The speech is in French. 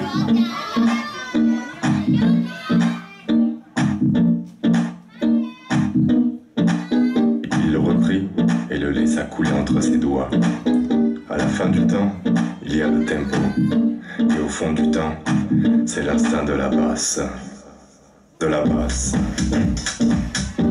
Il le reprit et le laissa couler entre ses doigts. À la fin du temps, il y a le tempo. Et au fond du temps, c'est l'instinct de la basse. De la basse.